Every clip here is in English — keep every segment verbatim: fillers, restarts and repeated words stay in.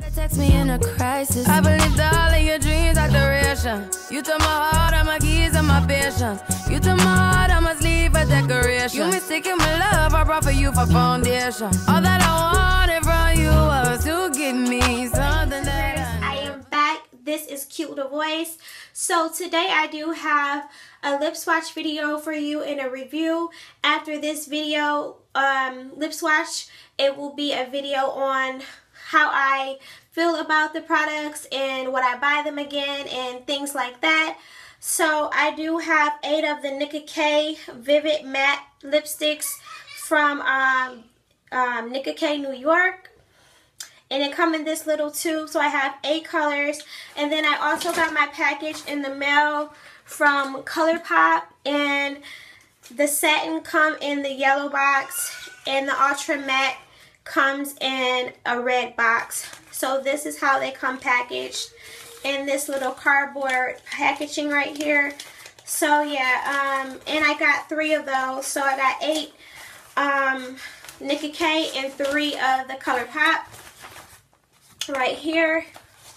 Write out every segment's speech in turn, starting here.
Text me in a crisis. I believed all of your dreams are duration. You took my heart, all my keys, and my patience. You took my heart, I must leave for decoration. You mistaken my love, I brought for you for foundation. All that I wanted from you was to give me something that I, I am back. This is Cute the Voice. So today I do have a lip swatch video for you and a review. After this video, um, lip swatch, it will be a video on how I feel about the products and would I buy them again and things like that. So I do have eight of the Nicka K Vivid Matte lipsticks from um, um, Nicka K New York. And it comes in this little tube, so I have eight colors. And then I also got my package in the mail from ColourPop. And the satin come in the yellow box, and the Ultra Matte comes in a red box. So this is how they come packaged in this little cardboard packaging right here. So yeah, um, and I got three of those. So I got eight um, Nicka K and three of the ColourPop right here.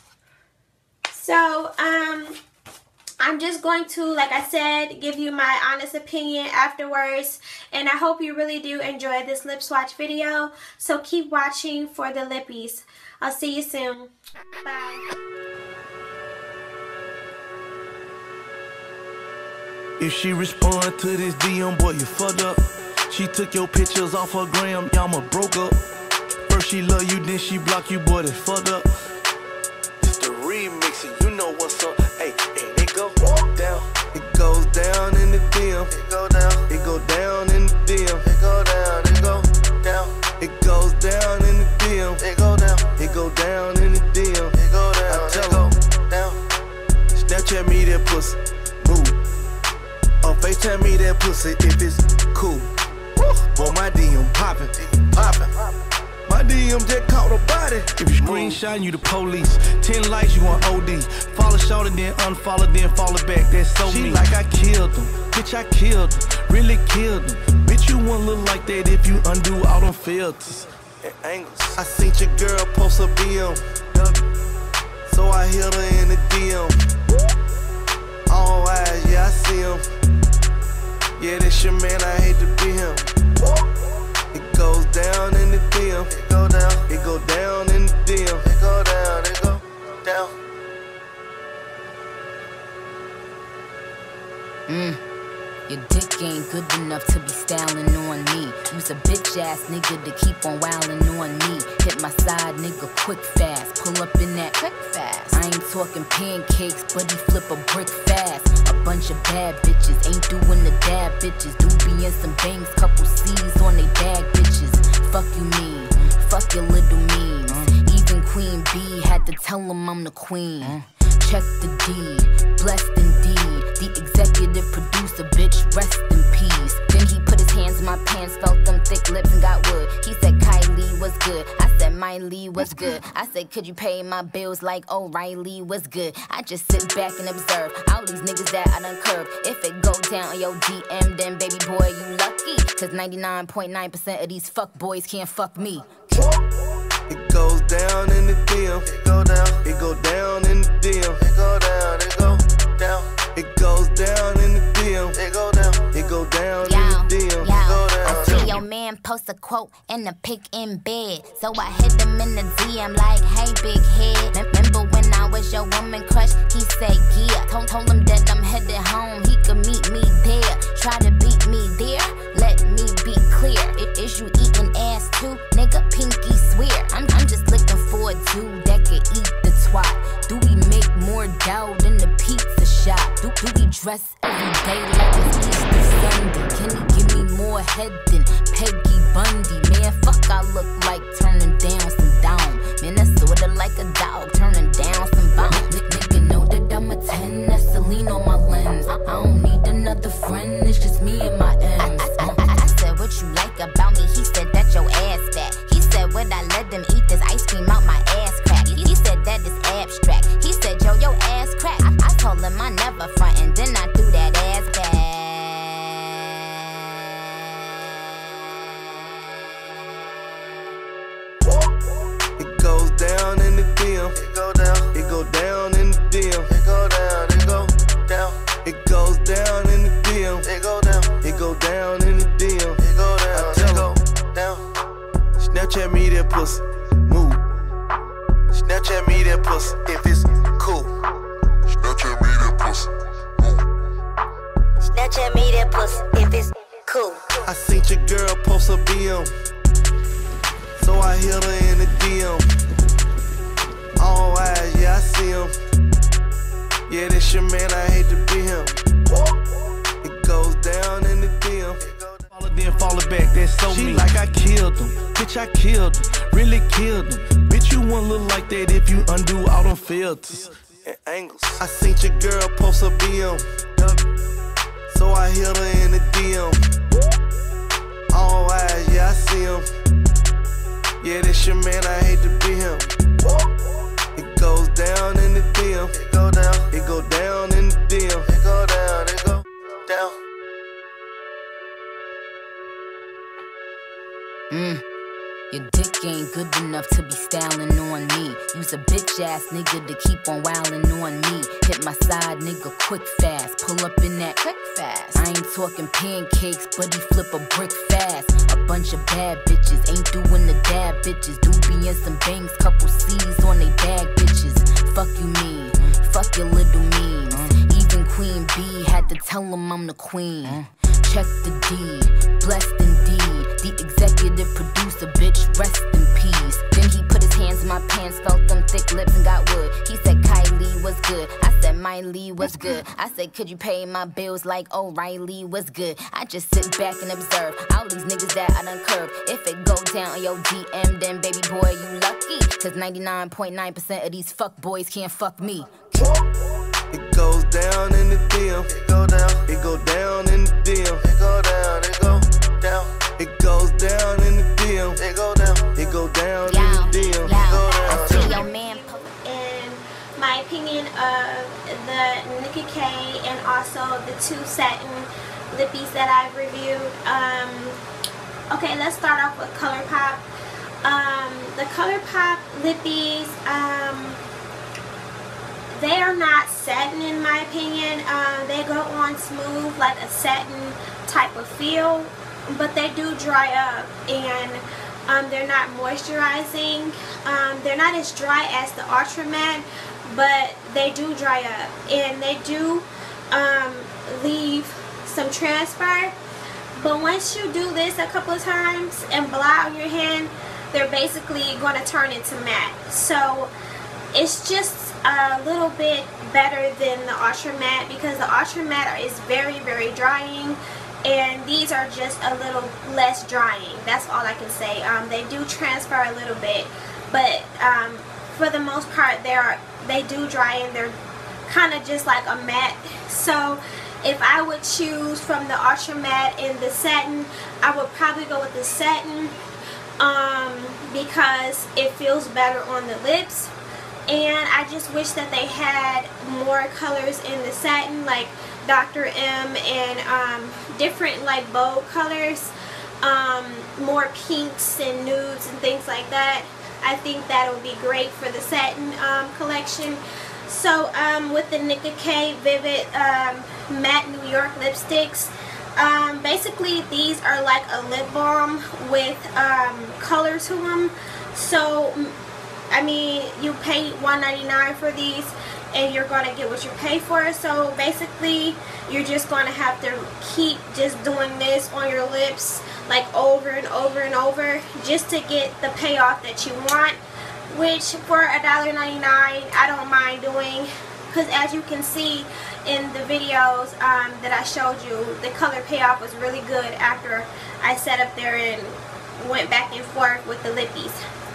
So um, I'm just going to, like I said, give you my honest opinion afterwards. And I hope you really do enjoy this lip swatch video. So keep watching for the lippies. I'll see you soon. Bye. If she respond to this D M, boy, you fucked up. She took your pictures off her gram, y'all broke up. First she love you, then she block you, boy, that's fucked up. It's the remix, and you know what's up. Hey, and it go down. It goes down in the D M. It go down. It go down in the D M. It go down. It go down. It goes down in the D M. It go down. It go down in the D M. It go down. I tell her down. Snapchat me that pussy. Move. Or FaceTime me that pussy if it's cool. Boy, my D M poppin', poppin'. My D M just caught a body. If you screenshot, you the police. Ten likes, you on O D. Follow short and then unfollow, then follow back. That's so me. Like I killed them. Bitch, I killed them. Really killed them. Bitch, you won't look like that if you undo all them filters and angles. I seen your girl post a B M. So I hit her in the D M. All eyes, yeah, I see him. Yeah, that's your man, I hate to be him. It goes down in the D M. It go down. It go down in the D M. It go down. It go down. Mm. Your dick ain't good enough to be styling on me. You's a bitch ass nigga to keep on wildin' on me. Hit my side nigga quick fast. Pull up in that quick fast. I ain't talking pancakes, but he flip a brick fast. A bunch of bad bitches ain't doing the dab bitches. Do be in some bangs, couple C's on they bag bitches. Fuck you mean, fuck your little memes. Mm. Even Queen B had to tell him I'm the queen. Mm. Check the D, blessed indeed. The executive producer, bitch, rest in peace. Then he put his hands in my pants, felt them thick lips and got wood. He said Kylie was good, I said Miley was good. I said could you pay my bills like O'Reilly was good. I just sit back and observe all these niggas that I done curved. If it go down on your D M, then baby boy you lucky. Cause ninety-nine point nine percent of these fuck boys can't fuck me. It goes down in the D M. It go down. It go down in the D M. It go down. It go down. It goes down in the D M. It go down. It go down yo, in the D M. Yo, it go down. I see your man post a quote and a pic in bed. So I hit him in the D M like, hey big head. Remember when I was your woman crush? He said yeah. Told, told him that I'm headed home. He could meet me there. Try to beat me there. Let me be clear. It is you eating ass too, nigga? Pinky swear. I'm, I'm just looking for a dude that could eat the twat. Do we make more dough than the pizza shop? Do, do we dress every day like it's Easter Sunday? Can he give me more head than Peggy Bundy? Man, fuck, I look like turning down some down. Man, that's sorta like a dog turning down some bomb. Nigga know that I'm a ten, that's Celine on my lens. I don't need another friend, it's just me and my M's. I, I, I said what you like about me, he said that your ass fat. He said would I let them eat this ice cream out my ass crack? He, he said that is abstract. He said yo, your ass crack. I, I told him I never front and then I threw that ass back. It it go down. It go down in the D M. It go down, it go down. It goes down in the D M. It go down. It go down in the D M. It go down. I tell it go down. Snapchat me that pussy, move. Snapchat me that pussy if it's cool. Snapchat me that pussy, move. Snapchat me that pussy if it's cool. I seen your girl post a B M, so I hit her in the D M. All eyes, yeah, I see him. Yeah, this your man, I hate to be him. It goes down in the D M. Fall it then fall it back, that's so me. Like I killed him, bitch, I killed him, really killed him. Bitch, you won't look like that if you undo all them filters and angles. I seen your girl post a B M, so I hit her in the D M. All eyes, yeah, I see him. Yeah, this your man, I hate to be him. It goes down in the D M. It go down. It go down in the D M. It go down. It go down. Mm. Your dick ain't good enough to be styling on me. You's a bitch ass nigga to keep on wildin' on me. Hit my side nigga quick fast. Pull up in that quick fast. I ain't talking pancakes, but he flip a brick fast. A bunch of bad bitches ain't doing the dab bitches. Doobie and some bangs, couple C's on they bag bitches. Fuck you mean, fuck your little means. Even Queen B had to tell him I'm the queen. Check the deed, blessed indeed. The executive producer, bitch, rest in peace. Then he put his hands in my pants, felt them thick lips and got wood. He said Kylie was good, I said Miley was good. I said could you pay my bills like O'Reilly was good. I just sit back and observe all these niggas that I done curved. If it go down on your D M, then baby boy you lucky. Cause ninety-nine point nine percent of these fuck boys can't fuck me. It goes down in the D M. It go down. It go down in the D M. It go down. It go down. It goes down in the D M. It go down. It go down in the D M. It go down. I see your man. In my opinion of the Nicki K and also the two satin lippies that I've reviewed. Um, okay, let's start off with ColourPop. Um, the ColourPop lippies. Um, They are not satin in my opinion. Uh, they go on smooth like a satin type of feel, but they do dry up and um, they're not moisturizing. Um, they're not as dry as the Ultra Matte, but they do dry up and they do um, leave some transfer. But once you do this a couple of times and blot on your hand, they're basically going to turn into matte. So it's just a little bit better than the Ultra Matte because the Ultra Matte is very very drying and these are just a little less drying. That's all I can say. Um, they do transfer a little bit, but um, for the most part they are they do dry and they're kind of just like a matte. So if I would choose from the Ultra Matte and the satin, I would probably go with the satin um, because it feels better on the lips. And I just wish that they had more colors in the satin, like Doctor M and um, different like bold colors, um, more pinks and nudes and things like that. I think that would be great for the satin um, collection. So um, with the Nicki K Vivid um, Matte New York lipsticks, um, basically these are like a lip balm with um, color to them. So I mean, you pay one ninety-nine for these and you're going to get what you pay for. So basically you're just going to have to keep just doing this on your lips like over and over and over just to get the payoff that you want, which for a dollar ninety-nine I don't mind doing because as you can see in the videos um, that I showed you, the color payoff was really good after I sat up there and went back and forth with the lippies.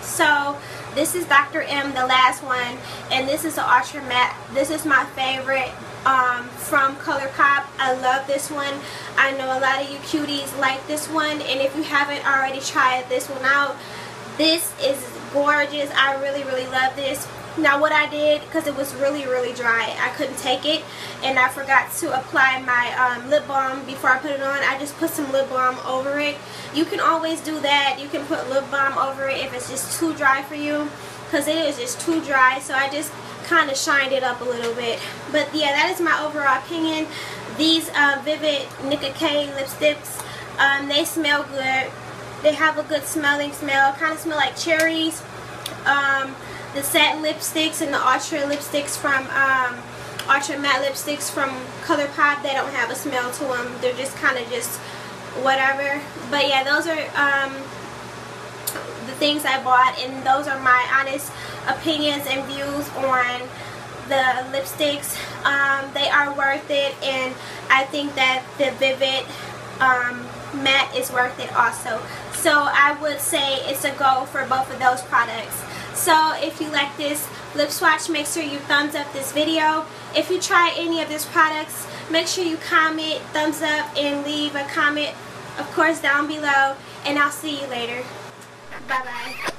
So this is Doctor M, the last one, and this is the Ultra Matte. This is my favorite um, from ColourPop. I love this one. I know a lot of you cuties like this one, and if you haven't already tried this one out, this is gorgeous. I really, really love this. Now what I did, because it was really, really dry, I couldn't take it, and I forgot to apply my um, lip balm before I put it on. I just put some lip balm over it. You can always do that. You can put lip balm over it if it's just too dry for you, because it was just too dry, so I just kind of shined it up a little bit. But yeah, that is my overall opinion. These uh, Vivid Nicka K lipsticks, um, they smell good. They have a good smelling smell, kind of smell like cherries. Um, the satin lipsticks and the Ultra lipsticks from um, Ultra matte lipsticks from ColourPop, they don't have a smell to them. They're just kind of just whatever. But yeah, those are um, the things I bought, and those are my honest opinions and views on the lipsticks. Um, they are worth it, and I think that the Vivid um, matte is worth it also. So I would say it's a go for both of those products. So if you like this lip swatch, make sure you thumbs up this video. If you try any of these products, make sure you comment, thumbs up, and leave a comment, of course, down below. And I'll see you later. Bye bye.